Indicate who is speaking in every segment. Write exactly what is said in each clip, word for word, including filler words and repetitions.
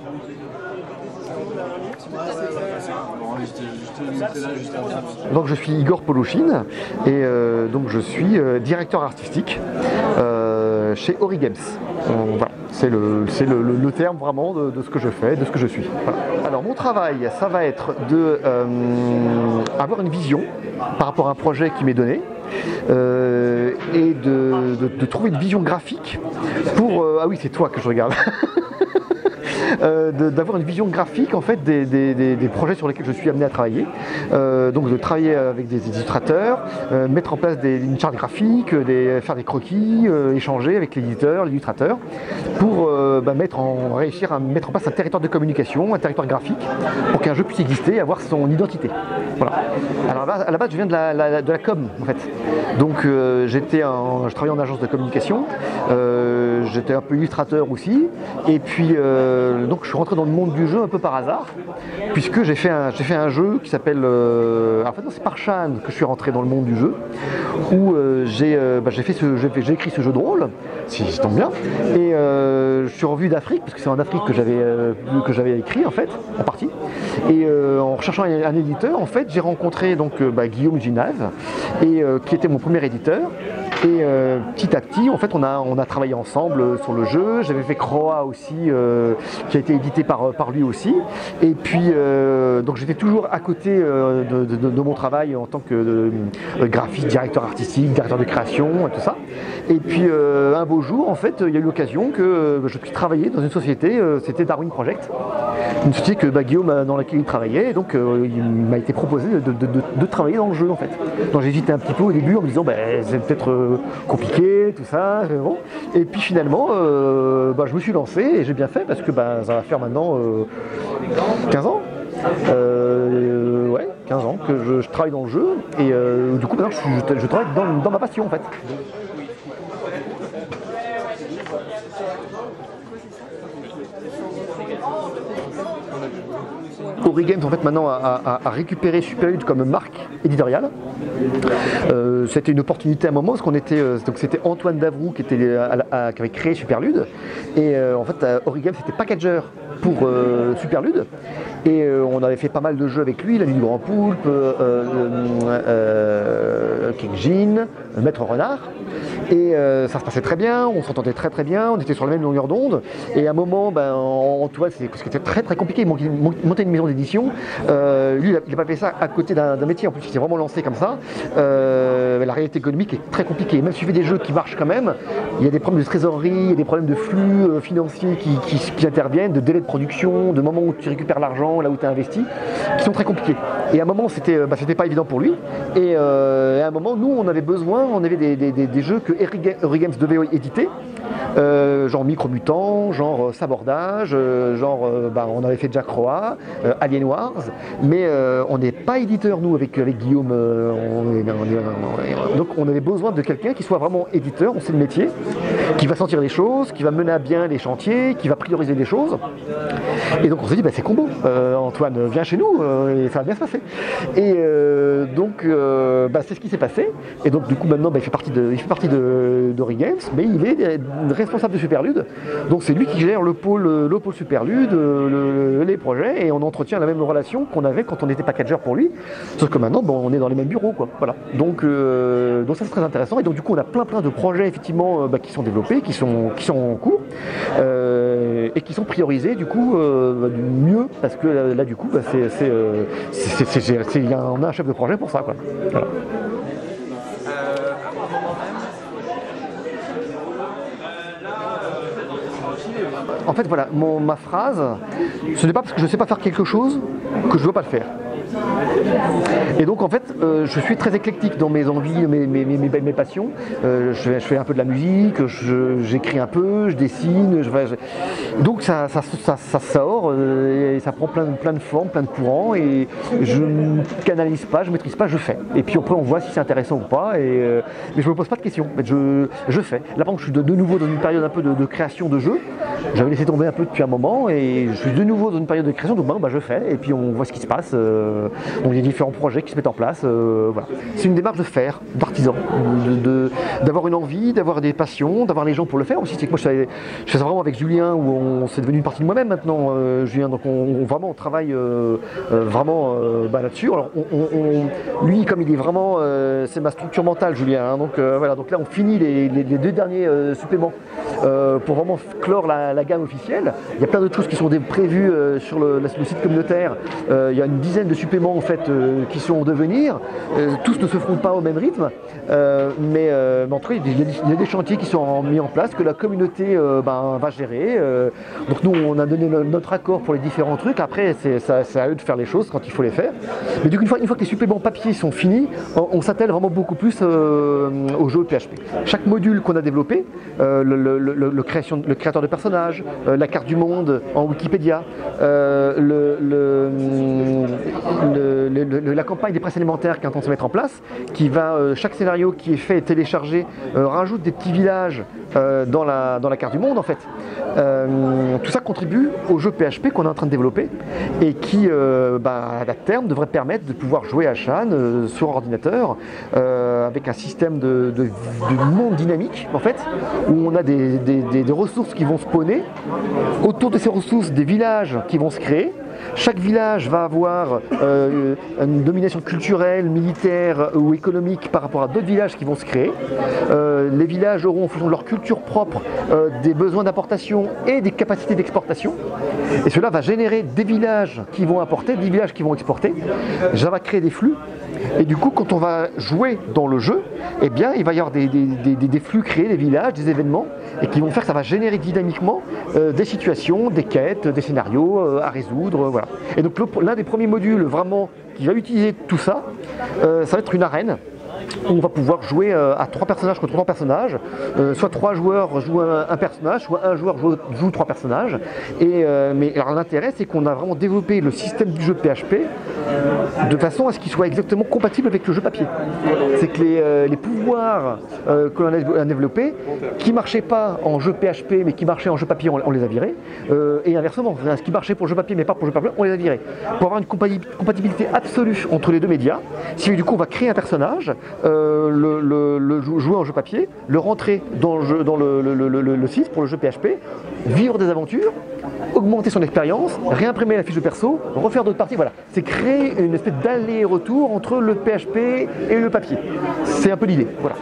Speaker 1: Donc je suis Igor Polouchine et euh, donc je suis euh, directeur artistique euh, chez Origames. Euh, voilà. C'est le, le, le, le terme vraiment de, de ce que je fais, de ce que je suis. Voilà. Alors mon travail, ça va être de euh, avoir une vision par rapport à un projet qui m'est donné euh, et de, de, de trouver une vision graphique pour... Euh, ah oui, c'est toi que je regarde. Euh, d'avoir une vision graphique en fait des, des, des, des projets sur lesquels je suis amené à travailler. Euh, donc de travailler avec des, des illustrateurs, euh, mettre en place des, une charte graphique, des, faire des croquis, euh, échanger avec l'éditeur, l'illustrateur, pour euh, bah, mettre en, réussir à mettre en place un territoire de communication, un territoire graphique, pour qu'un jeu puisse exister et avoir son identité. Voilà. Alors à la base, à la base je viens de la, la, de la com en fait. Donc euh, j'étais en, je travaillais en agence de communication, euh, j'étais un peu illustrateur aussi, et puis euh, donc je suis rentré dans le monde du jeu un peu par hasard, puisque j'ai fait un, j'ai fait un jeu qui s'appelle... Euh, en fait non, c'est par Chan que je suis rentré dans le monde du jeu, où euh, j'ai euh, bah, fait ce, j'ai écrit ce jeu de rôle, si ça tombe bien, et euh, je suis revenu d'Afrique, parce que c'est en Afrique que j'avais euh, que j'avais écrit en fait, en partie, et euh, en recherchant un, un éditeur, en fait, j'ai rencontré donc euh, bah, Guillaume Ginave, et, euh, qui était mon premier éditeur. Et euh, petit à petit, en fait, on a, on a travaillé ensemble euh, sur le jeu. J'avais fait Croa aussi, euh, qui a été édité par, par lui aussi. Et puis, euh, donc j'étais toujours à côté euh, de, de, de mon travail en tant que euh, graphiste, directeur artistique, directeur de création, et tout ça. Et puis, euh, un beau jour, en fait, il y a eu l'occasion que euh, je puisse travailler dans une société, euh, c'était Darwin Project, une société que bah, Guillaume, dans laquelle il travaillait. Et donc, euh, il m'a été proposé de, de, de, de travailler dans le jeu, en fait. Donc, j'hésitais un petit peu au début en me disant, bah, c'est peut-être euh, compliqué, tout ça, bon. Et puis finalement, euh, bah, je me suis lancé et j'ai bien fait parce que bah, ça va faire maintenant euh, quinze ans. Euh, ouais, quinze ans que je, je travaille dans le jeu et euh, du coup maintenant je, je travaille dans, dans ma passion en fait. Origames en fait maintenant a, a, a récupéré Superlude comme marque éditoriale. Euh, c'était une opportunité à un moment parce qu'on était euh, donc c'était Antoine Davroux qui était à, à, qui avait créé Superlude et euh, en fait Origames c'était packager pour euh, Superlude et euh, on avait fait pas mal de jeux avec lui, La Nuit du Grand Poulpe, euh, euh, euh, King Jean, Maître Renard. Et euh, ça se passait très bien, on s'entendait très très bien, on était sur la même longueur d'onde. Et à un moment, ben, Antoine, c'était très très compliqué, il montait une maison d'édition. Euh, lui, il n'a pas fait ça à côté d'un métier, en plus il s'est vraiment lancé comme ça. Euh, la réalité économique est très compliquée. Même si tu fais des jeux qui marchent quand même, il y a des problèmes de trésorerie, il y a des problèmes de flux euh, financiers qui, qui, qui interviennent, de délai de production, de moments où tu récupères l'argent, là où tu as investi, qui sont très compliqués. Et à un moment, c'était bah, c'était pas évident pour lui. Et, euh, et à un moment, nous, on avait besoin, on avait des, des, des, des jeux que Origames devait éditer, euh, genre Micromutant, genre Sabordage, euh, genre euh, bah, on avait fait Jack Roa, euh, Alien Wars, mais euh, on n'est pas éditeur nous avec, avec Guillaume, euh, on est, on est, on est, donc on avait besoin de quelqu'un qui soit vraiment éditeur, on sait le métier, qui va sentir les choses, qui va mener à bien les chantiers, qui va prioriser les choses. Et donc on s'est dit bah, c'est combo, euh, Antoine viens chez nous euh, et ça va bien se passer. Et euh, donc euh, bah, c'est ce qui s'est passé. Et donc du coup maintenant bah, il fait partie de, il fait partie de, d'Origames, mais il est responsable de Superlude. Donc c'est lui qui gère le pôle, le pôle Superlude, le, le, les projets, et on entretient la même relation qu'on avait quand on était packager pour lui. Sauf que maintenant bon, on est dans les mêmes bureaux, quoi. Voilà. Donc, euh, donc ça c'est très intéressant. Et donc du coup on a plein plein de projets effectivement bah, qui sont développés, qui sont, qui sont en cours euh, et qui sont priorisés du coup euh, mieux parce que là, là du coup bah, c'est, c'est, euh, c'est, c'est, c'est, c'est, y a, on a un chef de projet pour ça, quoi. Voilà. En fait, voilà, mon, ma phrase, ce n'est pas parce que je ne sais pas faire quelque chose que je ne veux pas le faire. Et donc en fait, euh, je suis très éclectique dans mes envies, mes, mes, mes, mes passions. Euh, je, fais, je fais un peu de la musique, je, j'écris un peu, je dessine. Je, je... Donc ça, ça, ça, ça sort euh, et ça prend plein, plein de formes, plein de courants. Et je ne canalise pas, je ne maîtrise pas, je fais. Et puis après on voit si c'est intéressant ou pas. Et, euh, mais je ne me pose pas de questions. Je, je fais. Là par contre, je suis de, de nouveau dans une période un peu de, de création de jeux. J'avais laissé tomber un peu depuis un moment et je suis de nouveau dans une période de création. Donc bah, bah, je fais et puis on voit ce qui se passe. Euh, donc il y a différents projets qui se mettent en place. Euh, voilà. C'est une démarche de faire, d'artisan, d'avoir de, de, une envie, d'avoir des passions, d'avoir les gens pour le faire aussi. C'est que moi je fais, je fais ça vraiment avec Julien, où on c'est devenu une partie de moi-même maintenant, euh, Julien. Donc on, on vraiment on travaille euh, euh, vraiment euh, bah, là-dessus. Alors on, on, on, lui, comme il est vraiment, euh, c'est ma structure mentale, Julien. Hein, donc euh, voilà. Donc là on finit les, les, les deux derniers euh, suppléments euh, pour vraiment clore la, la gamme officielle. Il y a plein d'autres choses qui sont prévues euh, sur le, le site communautaire. Euh, il y a une dizaine de suppléments en fait euh, qui sont en devenir. Euh, tous ne se feront pas au même rythme, euh, mais, euh, mais en tout cas il y, a des, il y a des chantiers qui sont en, mis en place que la communauté euh, ben, va gérer. Euh, donc nous on a donné le, notre accord pour les différents trucs. Après c'est à eux de faire les choses quand il faut les faire. Mais du coup une fois, une fois que les suppléments papier sont finis, on, on s'attelle vraiment beaucoup plus euh, au jeu P H P. Chaque module qu'on a développé, euh, le, le, le, le, création, le créateur de personnages, euh, la carte du monde en Wikipédia, euh, le, le, le, le, la campagne des presses alimentaires qui est en train de se mettre en place, qui va, euh, chaque scénario qui est fait et téléchargé euh, rajoute des petits villages euh, dans, la, dans la carte du monde en fait. Euh, tout ça contribue au jeu P H P qu'on est en train de développer et qui, euh, bah, à terme, devrait permettre de pouvoir jouer à Shan euh, sur ordinateur euh, avec un système de, de, de monde dynamique en fait, où on a des, des, des, des ressources qui vont spawner, autour de ces ressources des villages qui vont se créer. Chaque village va avoir euh, une domination culturelle, militaire ou économique par rapport à d'autres villages qui vont se créer. Euh, les villages auront en fonction de leur culture propre euh, des besoins d'importation et des capacités d'exportation. Et cela va générer des villages qui vont importer, des villages qui vont exporter. Ça va créer des flux. Et du coup, quand on va jouer dans le jeu, eh bien, il va y avoir des, des, des, des flux créés, des villages, des événements, et qui vont faire que ça va générer dynamiquement euh, des situations, des quêtes, des scénarios euh, à résoudre. Euh, voilà. Et donc l'un des premiers modules vraiment qui va utiliser tout ça, euh, ça va être une arène. Où on va pouvoir jouer euh, à trois personnages contre trois personnages, euh, soit trois joueurs jouent un, un personnage, soit un joueur joue, joue trois personnages. Et, euh, mais alors l'intérêt, c'est qu'on a vraiment développé le système du jeu P H P de façon à ce qu'il soit exactement compatible avec le jeu papier. C'est que les, euh, les pouvoirs euh, que l'on a développés, qui ne marchaient pas en jeu P H P mais qui marchaient en jeu papier, on, on les a virés. Euh, et inversement, ce qui marchait pour le jeu papier mais pas pour le jeu papier, on les a virés. Pour avoir une compatibilité absolue entre les deux médias, si du coup on va créer un personnage, Euh, le, le, le jouer en jeu papier, le rentrer dans le, jeu, dans le, le, le, le, le site pour le jeu P H P, vivre des aventures, augmenter son expérience, réimprimer la fiche de perso, refaire d'autres parties. Voilà, c'est créer une espèce d'aller-retour entre le P H P et le papier. C'est un peu l'idée. Voilà.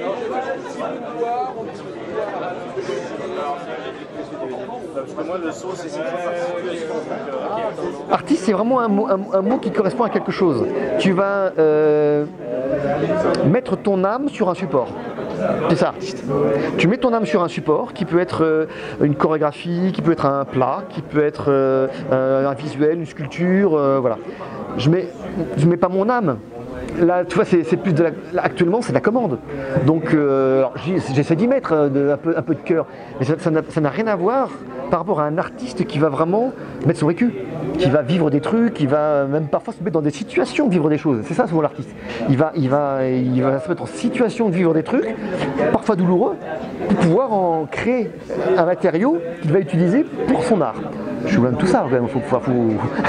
Speaker 1: Artiste, c'est vraiment un mot, un, un mot qui correspond à quelque chose. Tu vas euh, mettre ton âme sur un support. C'est ça, artiste. Tu mets ton âme sur un support qui peut être euh, une chorégraphie, qui peut être un plat, qui peut être euh, un visuel, une sculpture, euh, voilà. Je mets, je mets pas mon âme. Là, tu vois, c'est plus de la, là, actuellement, c'est de la commande. Donc, euh, j'essaie d'y mettre euh, un, peu, un peu de cœur. Mais ça n'a rien à voir par rapport à un artiste qui va vraiment mettre son vécu, qui va vivre des trucs, qui va même parfois se mettre dans des situations de vivre des choses. C'est ça, souvent, l'artiste. Il va, il, va, il va se mettre en situation de vivre des trucs, parfois douloureux, pour pouvoir en créer un matériau qu'il va utiliser pour son art. Je suis loin de tout ça, quand même. Faut, faut, faut...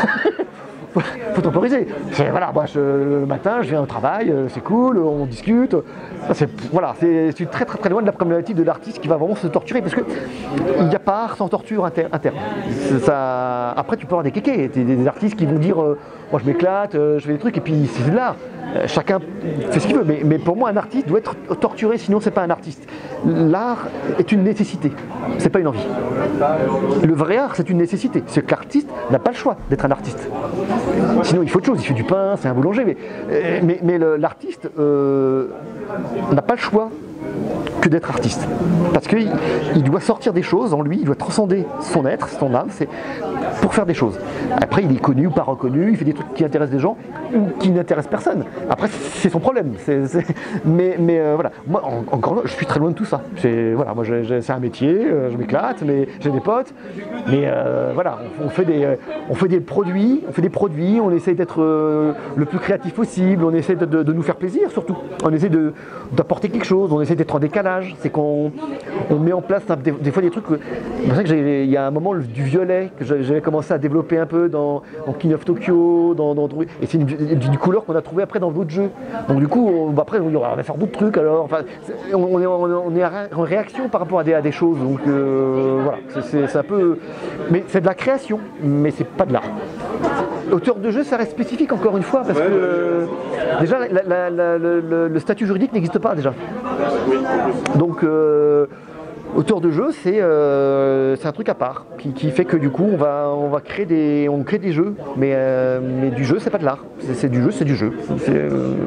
Speaker 1: faut temporiser. Voilà, moi, je, le matin, je viens au travail, c'est cool, on discute. Voilà, c'est très très très loin de la problématique de l'artiste qui va vraiment se torturer parce qu'il n'y a pas art sans torture inter, interne. Ça, après, tu peux avoir des kékés, des, des artistes qui vont dire euh, moi je m'éclate, euh, je fais des trucs, et puis c'est de l'art. Euh, chacun fait ce qu'il veut, mais, mais pour moi, un artiste doit être torturé, sinon c'est pas un artiste. L'art est une nécessité, c'est pas une envie. Le vrai art, c'est une nécessité. C'est que l'artiste n'a pas le choix d'être un artiste. Sinon, il faut autre chose. Il fait du pain, c'est un boulanger. Mais, mais, mais l'artiste euh, n'a pas le choix que d'être artiste. Parce qu'il il doit sortir des choses en lui, il doit transcender son être, son âme, c'est pour faire des choses. Après, il est connu ou pas reconnu, il fait des trucs qui intéressent des gens ou qui n'intéressent personne. Après, c'est son problème. C'est, c'est... Mais, mais euh, voilà, moi, en, encore je suis très loin de tout ça. Voilà, moi, c'est un métier, euh, je m'éclate, mais j'ai des potes. Mais euh, voilà, on, on, fait des, euh, on fait des produits, on fait des produits, on essaie d'être euh, le plus créatif possible, on essaie de, de, de nous faire plaisir surtout. On essaie d'apporter quelque chose, on essaie d'être en décalage. C'est qu'on on met en place des, des fois des trucs. C'est vrai qu'il y a un moment du violet que j'avais commencé à développer un peu dans, dans King of Tokyo, dans dans, dans, et c'est une, une, une couleur qu'on a trouvée après dans d'autres jeux. Donc du coup, on, bah après on va faire d'autres trucs alors. Enfin, on, on, est, on est en réaction par rapport à des, à des choses. Donc euh, voilà, c'est un peu. Mais c'est de la création, mais c'est pas de l'art. Auteur de jeu, ça reste spécifique encore une fois parce que euh, déjà la, la, la, le, le statut juridique n'existe pas déjà. Donc euh, auteur de jeu, c'est euh, un truc à part qui, qui fait que du coup on va, on va créer des, on crée des jeux, mais, euh, mais du jeu c'est pas de l'art, c'est du jeu, c'est du jeu. Euh...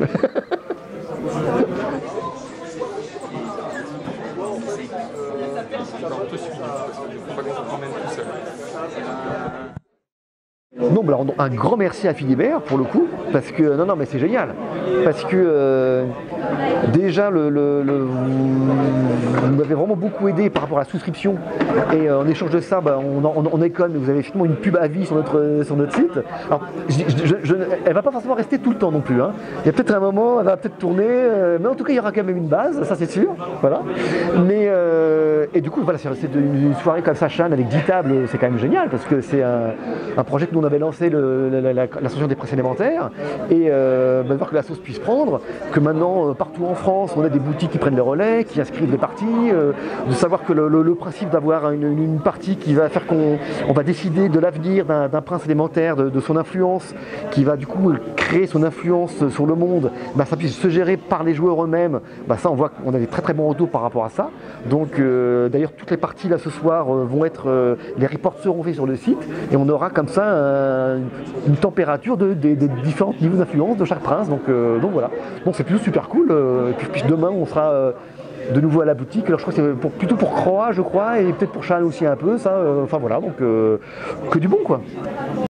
Speaker 1: Non, bah alors, un grand merci à Philibert pour le coup, parce que non, non, mais c'est génial, parce que euh, déjà le, le, le, vous m'avez vraiment beaucoup aidé par rapport à la souscription, et euh, en échange de ça, bah, on, on, on éconne, vous avez effectivement une pub à vie sur notre, sur notre site. Alors, je, je, je, elle va pas forcément rester tout le temps non plus, hein. Il y a peut-être un moment, elle va peut-être tourner, euh, mais en tout cas il y aura quand même une base, ça c'est sûr, voilà. Mais euh, et du coup voilà, c'est une soirée comme ça, Chan, avec dix tables, c'est quand même génial, parce que c'est un, un projet que nous on avait lancé l'association des presses élémentaires et euh, bah, de voir que la sauce puisse prendre, que maintenant euh, partout en France on a des boutiques qui prennent les relais, qui inscrivent des parties, euh, de savoir que le, le, le principe d'avoir une, une partie qui va faire qu'on on va décider de l'avenir d'un prince élémentaire, de, de son influence, qui va du coup créer son influence sur le monde, bah, ça puisse se gérer par les joueurs eux-mêmes, bah, ça on voit qu'on a des très très bons retours par rapport à ça. Donc euh, d'ailleurs toutes les parties là ce soir euh, vont être, euh, les reports seront faits sur le site et on aura comme ça un une température de, de, de différents niveaux d'influence de chaque prince, donc, euh, donc voilà, donc c'est plutôt super cool. Euh, et puis, puis demain on sera euh, de nouveau à la boutique, alors je crois que c'est pour, plutôt pour Croix je crois, et peut-être pour Chan aussi un peu, ça, euh, enfin voilà, donc euh, que du bon quoi.